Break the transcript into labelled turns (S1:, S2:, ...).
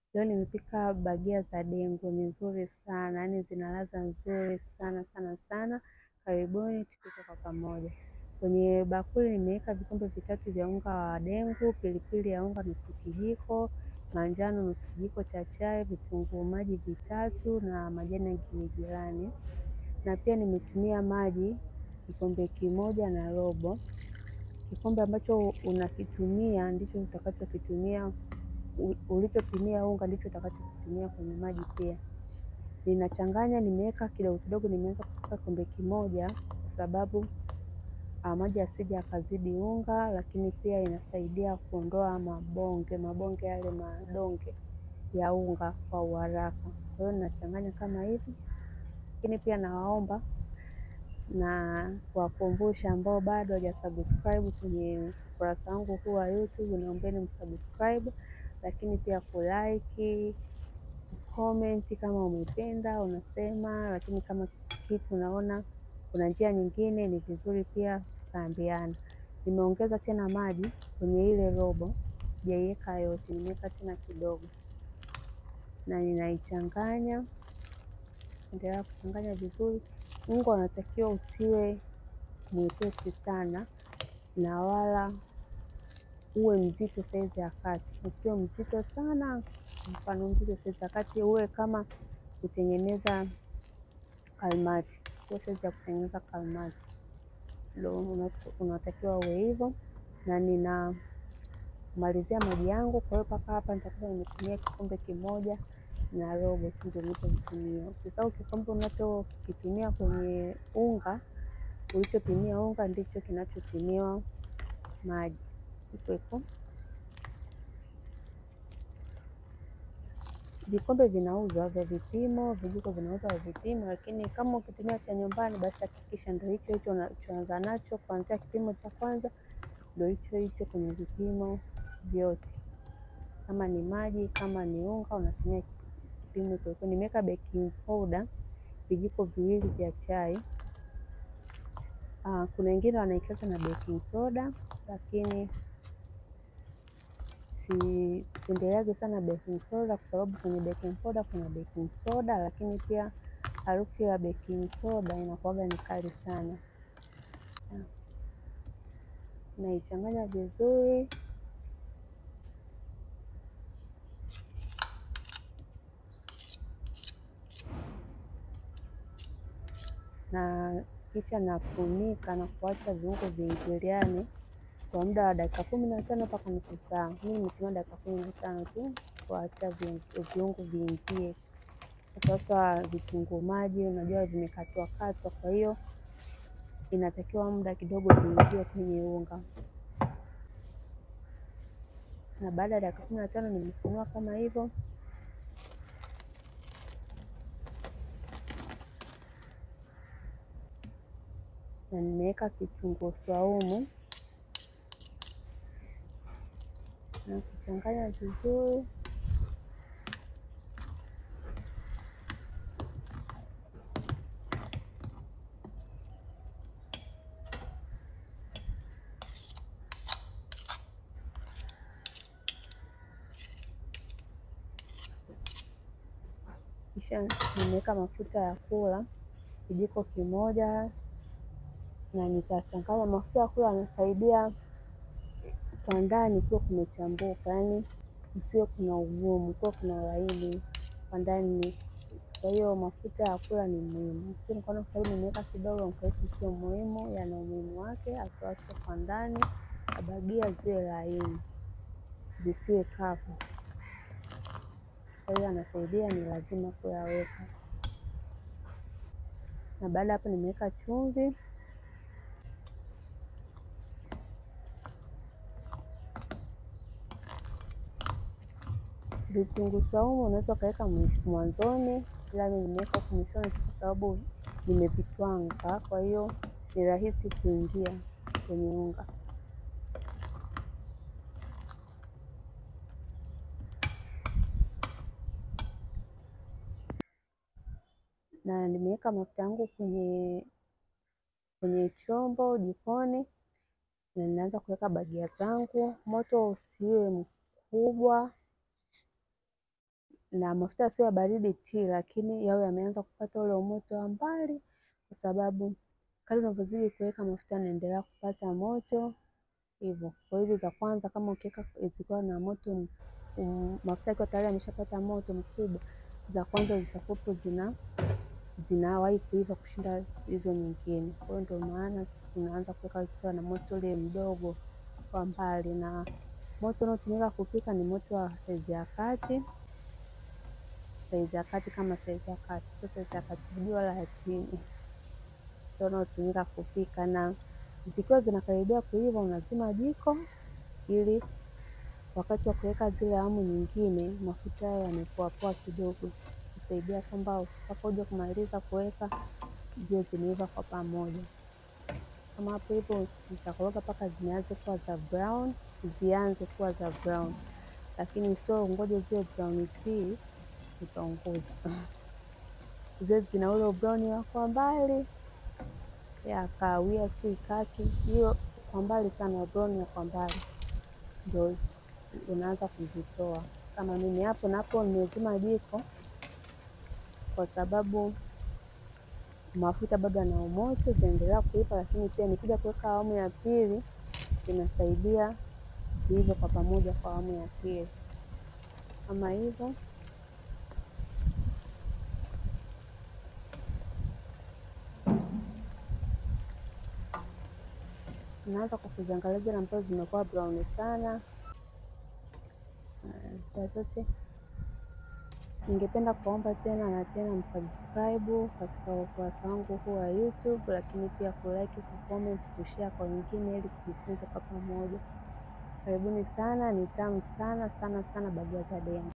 S1: Leo nimepika bagia za dengu, ni nzuri sana, yaani zina ladha nzuri sana sana sana. Karibuni tupike kwa pamoja. Kwenye bakuli nimeweka vikombe vitatu vya unga wa dengu, pilipili ya unga nusu kijiko, manjano nusu kijiko cha chai, vitunguu maji vitatu na majani ya giligilani. Na pia nimetumia maji kikombe kimoja na robo. Kikombe ambacho unakitumia ndicho utakachokitumia, ulichopimia unga ndicho utakachokitumia kwenye maji pia. Ninachanganya, nimeweka kidogo kidogo, nimeanza kupika kikombe kimoja kwa sababu maji asije yakazidi unga, lakini pia inasaidia kuondoa mabonge yale madonge ya unga kwa uharaka. Kwa hiyo ninachanganya kama hivi, lakini pia nawaomba na kuwakumbusha ambao bado hawajasubscribe kwenye ukurasa wangu huu wa YouTube, naombeni msubscribe, lakini pia kulike, comment kama umependa unasema, lakini kama kitu unaona kuna njia nyingine ni vizuri pia tukaambiana. Nimeongeza tena maji kwenye ile robo, sijaiweka yote, nimeweka tena kidogo na ninaichanganya. Endelea kuchanganya vizuri. Unga unatakiwa usiwe mwepesi sana na wala uwe mzito saizi ya kati. Usiwe mzito sana, mfano mzito saizi ya kati, uwe kama kutengeneza kalmati. Uwe saizi ya kutengeneza kalmati, ndio unatakiwa uwe hivyo. Na ninamalizia maji yangu, kwa hiyo mpaka hapa nitakuwa nimetumia kikombe kimoja na robo tu ndio nilichotumia. Usisahau kikombe unachokitumia kwenye unga, ulichopimia unga ndicho kinachopimiwa maji. Iko vikombe vinauzwa vya vipimo, vijiko vinauzwa vya vipimo, lakini kama ukitumia cha nyumbani basi hakikisha ndio hicho hicho unachoanza nacho kuanzia kipimo cha kwanza, ndio hicho hicho kwenye vipimo vyote. Kama ni maji, kama ni unga, unatumia kipimo hicho. Nimeweka baking powder vijiko viwili vya chai. Kuna wengine wanaikaza na baking soda, lakini sipendeleagi sana baking soda kwa sababu kwenye baking powder kuna baking soda, lakini pia harufu ya baking soda inakuwaga ni kali sana. Naichanganya vizuri na kisha nafunika na kuacha viungo viingiliane kwa muda wa dakika 15 mpaka nusu saa. Mimi nimetumia dakika 15 tu kuacha viungo viingie. Sasa vitunguu maji unajua vimekatwa katwa, kwa hiyo inatakiwa muda kidogo viingie kwenye unga. Na baada ya dakika 15 nimefunua kama hivyo, na nimeweka kitunguu saumu na kuchanganya vizuri. Kisha nimeweka mafuta ya kula kijiko kimoja, na nitachanganya. Mafuta ya kula yanasaidia kwa ndani kuwa kumechambuka, yaani usiwe kuna ugumu, kuwa kuna laini kwa ndani. Kwa hiyo mafuta ya kula ni muhimu. Sio nikaona kwa sababu nimeweka kidogo nikahisi sio muhimu, yana umuhimu wake, haswa kwa ndani bagia ziwe laini zisiwe kavu. Kwa hiyo anasaidia, ni lazima kuyaweka. Na baada hapo nimeweka chumvi, vitunguu saumu unaweza ukaweka mwanzoni, ila mimi nimeweka mwishoni kwa sababu nimevitwanga, kwa hiyo ni rahisi kuingia kwenye unga. Na nimeweka mafuta yangu kwenye chombo jikoni, na ninaanza kuweka bagia zangu. Moto usiwe mkubwa, na mafuta sio ya baridi ti, lakini yawe yameanza kupata ule moto wa mbali, kwa sababu kadri unavyozidi kuweka mafuta yanaendelea kupata moto hivyo. Kwa hiyo za kwanza kama ukiweka zikiwa na moto mafuta yakiwa tayari yameshapata moto mkubwa, za kwanza zitakuwa zinawahi kuiva kushinda hizo nyingine. Kwa hiyo ndio maana tunaanza kuweka zikiwa na moto ule mdogo kwa mbali, na moto unaotumika kupika ni moto wa saizi ya kati. Saizi ya kati kama saizi ya kati, sio saizi ya kati juu wala ya chini, ndio unaotumika kupika. Na zikiwa zinakaribia kuiva, unazima jiko ili wakati wa kuweka zile awamu nyingine mafuta yamepoapoa kidogo, kusaidia kwamba utakapokuja kumaliza kuweka ziwe zimeiva kwa pamoja. Kama hapo hivyo nitakoroga mpaka zianze kuwa za brown, lakini sio ngoja ziwe brown tea utaunguza. Zile zina ule brown wa kwa mbali ya kahawia, si kaki, hiyo kwa mbali sana, brown ya kwa mbali ndio unaanza kuzitoa. Kama mimi hapo napo nimezima jiko kwa sababu mafuta bado yana moto, zinaendelea kuiva, lakini pia nikija kuweka awamu ya pili inasaidia ziive kwa pamoja kwa awamu ya pili kama hivyo. Naanza kwa kuziangalia zile ambazo zimekuwa brown sana zote. Ningependa kuomba tena na tena msubscribe katika ukurasa wangu huu wa YouTube, lakini pia kulike, kucomment, kushare kwa wengine ili tujifunze kwa pamoja. Karibuni sana, ni tamu sana sana sana Bagua za Dengu.